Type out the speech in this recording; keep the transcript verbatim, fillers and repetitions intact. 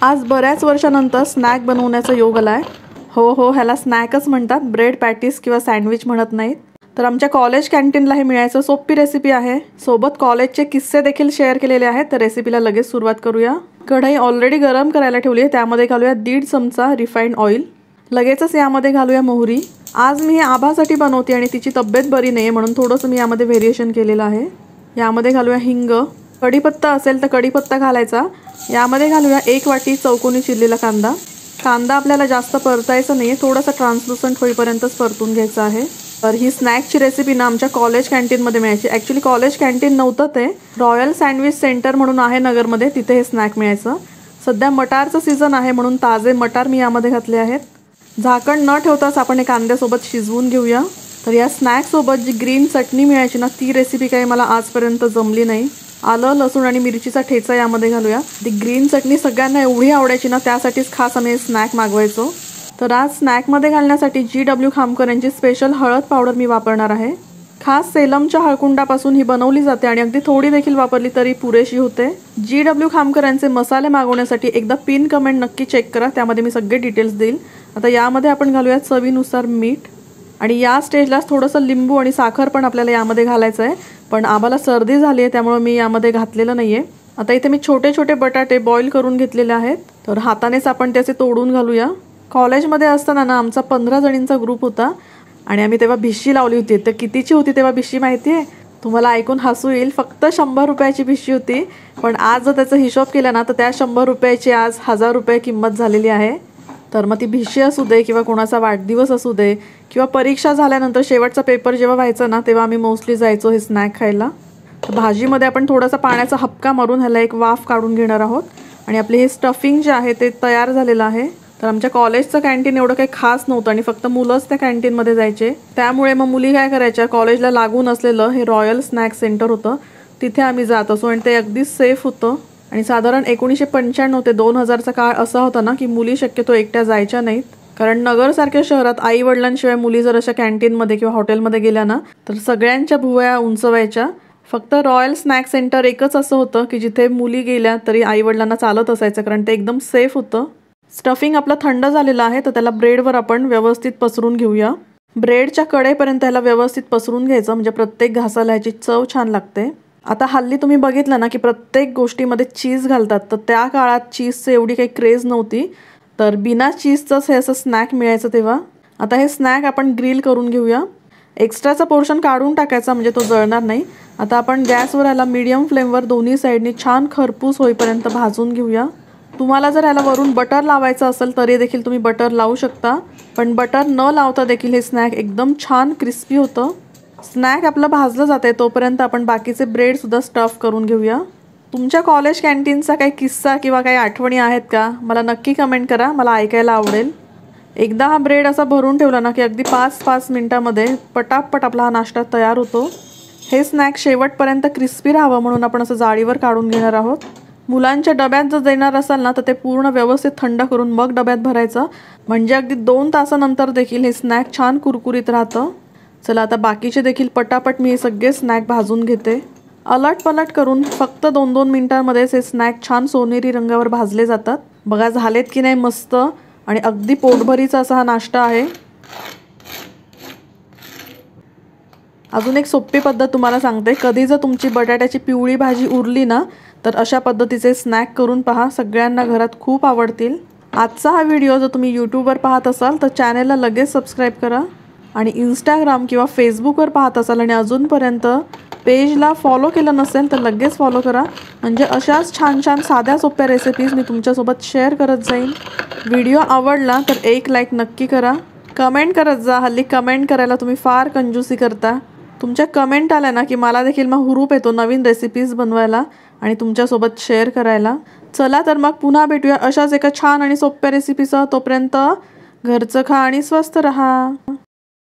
आज बऱ्याच वर्षानंतर स्नॅक बनवण्याचा योग आलाय। हो हो ह्याला स्नॅकच म्हणतात, ब्रेड पॅटीस किंवा सँडविच म्हणत नाहीत। तर आमच्या कॉलेज कॅन्टीनला हे मिळायचं सोपी रेसिपी आहे। सोबत कॉलेजचे किस्से देखील शेअर केलेले आहेत। तर रेसिपीला लगेच सुरुवात करूया। कढई ऑलरेडी गरम करायला ठेवली आहे, त्यामध्ये घालूया दीड चमचा रिफाइंड ऑइल। लगेचच यामध्ये घालूया मोहरी। आज मी हे आभासाठी बनवते आणि तिची तब्येत बरी नाही म्हणून थोडंसं मी यामध्ये व्हेरिएशन केलेलं आहे। यामध्ये घालूया हिंग, कढीपत्ता असेल तर कढीपत्ता घालायचा। यामध्ये घालूया एक वाटी चौकोनी चिरलेला कांदा। कांदा आपल्याला जास्त परतायचा नाही आहे, थोडासा ट्रान्सलुसंट होईपर्यंतच परतून घ्यायचा आहे। तर ही स्नॅकची रेसिपी ना आमच्या कॉलेज कॅन्टीनमध्ये मिळायची। ॲक्च्युली कॉलेज कॅन्टीन नव्हतं, ते रॉयल सँडविच सेंटर म्हणून आहे नगरमध्ये, तिथे हे स्नॅक मिळायचं। सध्या मटारचं सीझन आहे म्हणून ताजे मटार मी यामध्ये घातले आहेत। झाकण न ठेवताच आपण हे कांद्यासोबत शिजवून घेऊया। तर या स्नॅकसोबत जी ग्रीन चटणी मिळायची ना, ती रेसिपी काही मला आजपर्यंत जमली नाही। आलं, लसूण आणि मिरचीचा ठेचा यामध्ये घालूया। ती ग्रीन चटणी सगळ्यांना एवढी आवडायची ना, त्यासाठीच खास आम्ही स्नॅक मागवायचो। तर आज स्नॅकमध्ये घालण्यासाठी जी डब्ल्यू खामकर यांची स्पेशल हळद पावडर मी वापरणार आहे। खास सेलमच्या हळकुंडापासून ही बनवली जाते आणि अगदी थोडी देखील वापरली तरी पुरेशी होते। जी डब्ल्यू खामकर यांचे मसाले मागवण्यासाठी एकदा पिन कमेंट नक्की चेक करा, त्यामध्ये मी सगळे डिटेल्स देईल। आता यामध्ये आपण घालूया चवीनुसार मीठ आणि या स्टेजला थोडंसं लिंबू आणि साखर पण आपल्याला यामध्ये घालायचं आहे, पण आम्हाला सर्दी झाली आहे त्यामुळे मी यामध्ये घातलेलं नाहीये। आता इथे मी छोटे छोटे बटाटे बॉईल करून घेतलेले आहेत, तर हातानेच आपण त्याचे तोडून घालूया। कॉलेजमध्ये असताना ना आमचा पंधरा जणींचा ग्रुप होता आणि आम्ही तेव्हा भिशी लावली होती। तर कितीची होती तेव्हा भिशी माहिती आहे? तुम्हाला ऐकून हसू येईल, फक्त शंभर रुपयाची भिशी होती। पण आज जर त्याचा हिशोब केला ना तर त्या शंभर रुपयाची आज हजार रुपये किंमत झालेली आहे। तर मग ती भिशी असू दे किंवा कोणाचा वाढदिवस असू दे किंवा परीक्षा झाल्यानंतर शेवटचा पेपर जेव्हा व्हायचा ना, तेव्हा आम्ही मोस्टली जायचो हे स्नॅक खायला। तर भाजीमध्ये आपण थोडासा पाण्याचा हपका मारून ह्याला एक वाफ काढून घेणार आहोत आणि आपले हे स्टफिंग जे आहे ते तयार झालेलं आहे। तर आमच्या कॉलेजचं कॅन्टीन एवढं काही खास नव्हतं आणि फक्त मुलंच त्या कॅन्टीनमध्ये जायचे, त्यामुळे मग मुली काय करायच्या, कॉलेजला लागून असलेलं हे रॉयल स्नॅक सेंटर होतं, तिथे आम्ही जात असो आणि ते अगदी सेफ होतं। आणि साधारण एकोणीसशे पंच्याण्णव ते दोन हजारचा काळ असा होता ना की मुली शक्यतो एकट्या जायच्या नाहीत, कारण नगरसारख्या शहरात आई वडिलांशिवाय मुली जर अशा कॅन्टीनमध्ये किंवा हॉटेलमध्ये गेल्या ना तर सगळ्यांच्या भुवया उंचवायच्या। फक्त रॉयल स्नॅक सेंटर एकच असं होतं की जिथे मुली गेल्या तरी आई वडिलांना चालत असायचं, कारण ते एकदम सेफ होतं। स्टफिंग आपलं थंड झालेलं आहे, तर त्याला ब्रेडवर आपण व्यवस्थित पसरून घेऊया। ब्रेडच्या कडेपर्यंत ह्याला व्यवस्थित पसरून घ्यायचं, म्हणजे प्रत्येक घासाला ह्याची चव छान लागते। आता हल्ली तुम्ही बघितलं ना की प्रत्येक गोष्टीमध्ये चीज घालतात, तर त्या काळात चीजचं एवढी काही क्रेज नव्हती, तर बिना चीजचंच हे असं स्नॅक मिळायचं तेव्हा। आता हे स्नॅक आपण ग्रिल करून घेऊया। एक्स्ट्राचा पोर्शन काढून टाकायचा म्हणजे तो जळणार नाही। आता आपण गॅसवर ह्याला मीडियम फ्लेमवर दोन्ही साईडनी छान खरपूस होईपर्यंत भाजून घेऊया। तुम्हाला जर ह्याला वरून बटर लावायचं असेल तरी देखील तुम्ही बटर लावू शकता, पण बटर न लावता देखील हे स्नॅक एकदम छान क्रिस्पी होतं। स्नॅक आपलं भाजलं जाते तोपर्यंत आपण बाकीचे ब्रेडसुद्धा स्टफ करून घेऊया। तुमच्या कॉलेज कॅन्टीनचा काही किस्सा किंवा काही आठवणी आहेत का? मला नक्की कमेंट करा, मला ऐकायला आवडेल। एकदा हा ब्रेड असा भरून ठेवला ना की अगदी पाच पाच मिनटामध्ये पटापट आपला हा नाश्ता तयार होतो। हे स्नॅक शेवटपर्यंत क्रिस्पी राहावं म्हणून आपण असं जाळीवर काढून घेणार आहोत। मुलांच्या डब्यात जर देणार असाल ना तर ते पूर्ण व्यवस्थित थंड करून मग डब्यात भरायचं, म्हणजे अगदी दोन तासानंतर देखील हे स्नॅक छान कुरकुरीत राहतं। चला आता बाकीचे देखील पटापट मी हे सगळे स्नॅक भाजून घेते। अलट पलट करून फक्त दोन दोन मिनिटांमध्येच हे स्नॅक छान सोनेरी रंगावर भाजले जातात। बघा झालेत की नाही मस्त, आणि अगदी पोटभरीचा असा हा नाश्ता आहे। अजून एक सोपी पद्धत तुम्हाला सांगते, कधी जर तुमची बटाट्याची पिवळी भाजी उरली ना तर अशा पद्धतीचे स्नॅक करून पहा, सगळ्यांना घरात खूप आवडतील। आजचा हा व्हिडिओ जर तुम्ही यूट्यूबवर पाहत असाल तर चॅनेलला लगेच सबस्क्राईब करा, आणि इंस्टाग्राम किंवा फेसबुकवर पाहत असाल आणि अजूनपर्यंत पेजला फॉलो केलं नसेल तर लगेच फॉलो करा, म्हणजे अशाच छान छान साध्या सोप्या रेसिपीज मी तुमच्यासोबत शेअर करत जाईन। व्हिडिओ आवडला तर एक लाईक नक्की करा, कमेंट करत जा। हल्ली कमेंट करायला तुम्ही फार कंजूसी करता, तुमच्या कमेंट आल्या ना की मला देखील मग हुरूप येतो नवीन रेसिपीज बनवायला आणि तुमच्यासोबत शेअर करायला। चला तर मग पुन्हा भेटूया अशाच एका छान आणि सोप्या रेसिपीसह। तोपर्यंत घरचं खा आणि स्वस्त रहा।